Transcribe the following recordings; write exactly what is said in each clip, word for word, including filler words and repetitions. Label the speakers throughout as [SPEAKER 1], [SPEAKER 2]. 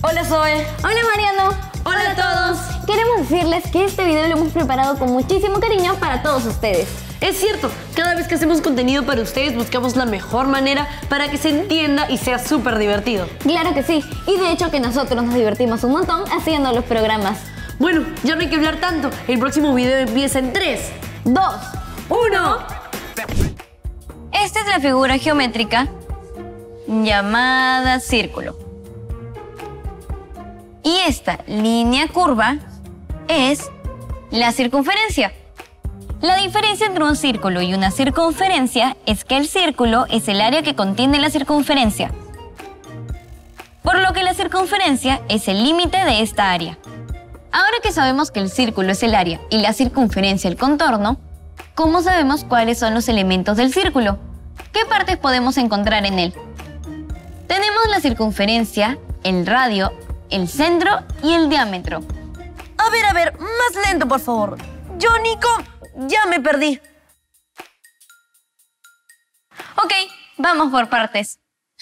[SPEAKER 1] Hola Zoe.
[SPEAKER 2] Hola Mariano.
[SPEAKER 1] Hola, Hola a todos.
[SPEAKER 2] Queremos decirles que este video lo hemos preparado con muchísimo cariño para todos ustedes.
[SPEAKER 1] Es cierto, cada vez que hacemos contenido para ustedes buscamos la mejor manera para que se entienda y sea súper divertido.
[SPEAKER 2] Claro que sí, y de hecho que nosotros nos divertimos un montón haciendo los programas.
[SPEAKER 1] Bueno, ya no hay que hablar tanto, el próximo video empieza en tres, dos, uno.
[SPEAKER 3] Esta es la figura geométrica llamada círculo. Y esta línea curva es la circunferencia. La diferencia entre un círculo y una circunferencia es que el círculo es el área que contiene la circunferencia, por lo que la circunferencia es el límite de esta área. Ahora que sabemos que el círculo es el área y la circunferencia el contorno, ¿cómo sabemos cuáles son los elementos del círculo? ¿Qué partes podemos encontrar en él? Tenemos la circunferencia, el radio, el centro y el diámetro.
[SPEAKER 1] A ver, a ver, más lento, por favor. Yo, Nico, ya me perdí.
[SPEAKER 3] Ok, vamos por partes.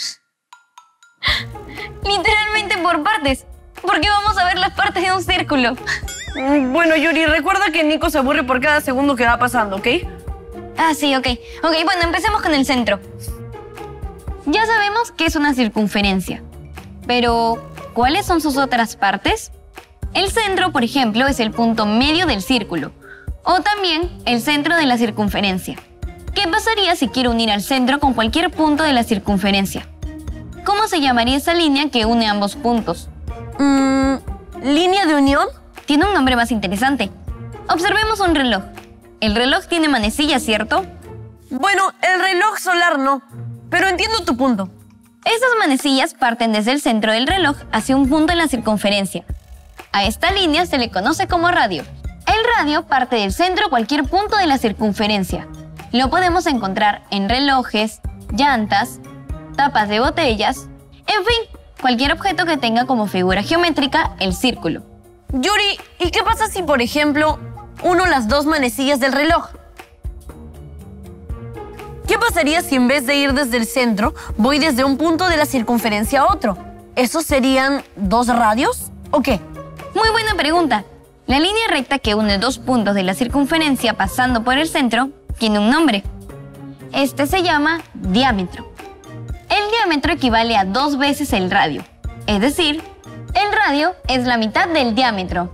[SPEAKER 3] Literalmente por partes, porque vamos a ver las partes de un círculo.
[SPEAKER 1] Bueno, Yuri, recuerda que Nico se aburre por cada segundo que va pasando, ¿ok?
[SPEAKER 3] Ah, sí, ok. Ok, bueno, empecemos con el centro. Ya sabemos que es una circunferencia, pero ¿cuáles son sus otras partes? El centro, por ejemplo, es el punto medio del círculo, o también el centro de la circunferencia. ¿Qué pasaría si quiero unir al centro con cualquier punto de la circunferencia? ¿Cómo se llamaría esa línea que une ambos puntos?
[SPEAKER 1] Mm, ¿Línea de unión?
[SPEAKER 3] Tiene un nombre más interesante. Observemos un reloj. El reloj tiene manecillas, ¿cierto?
[SPEAKER 1] Bueno, el reloj solar no, pero entiendo tu punto.
[SPEAKER 3] Estas manecillas parten desde el centro del reloj hacia un punto en la circunferencia. A esta línea se le conoce como radio. El radio parte del centro a cualquier punto de la circunferencia. Lo podemos encontrar en relojes, llantas, tapas de botellas, en fin, cualquier objeto que tenga como figura geométrica el círculo.
[SPEAKER 1] Yuri, ¿y qué pasa si, por ejemplo, uno las dos manecillas del reloj? ¿Qué pasaría si en vez de ir desde el centro, voy desde un punto de la circunferencia a otro? ¿Esos serían dos radios o qué?
[SPEAKER 3] Muy buena pregunta. La línea recta que une dos puntos de la circunferencia pasando por el centro tiene un nombre. Este se llama diámetro. El diámetro equivale a dos veces el radio. Es decir, el radio es la mitad del diámetro.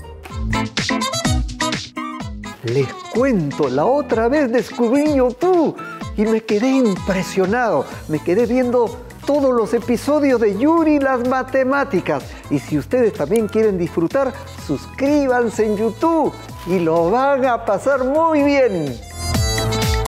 [SPEAKER 4] Les cuento, la otra vez descubrí YouTube y me quedé impresionado. Me quedé viendo todos los episodios de Yuri las Matemáticas. Y si ustedes también quieren disfrutar, suscríbanse en YouTube y lo van a pasar muy bien.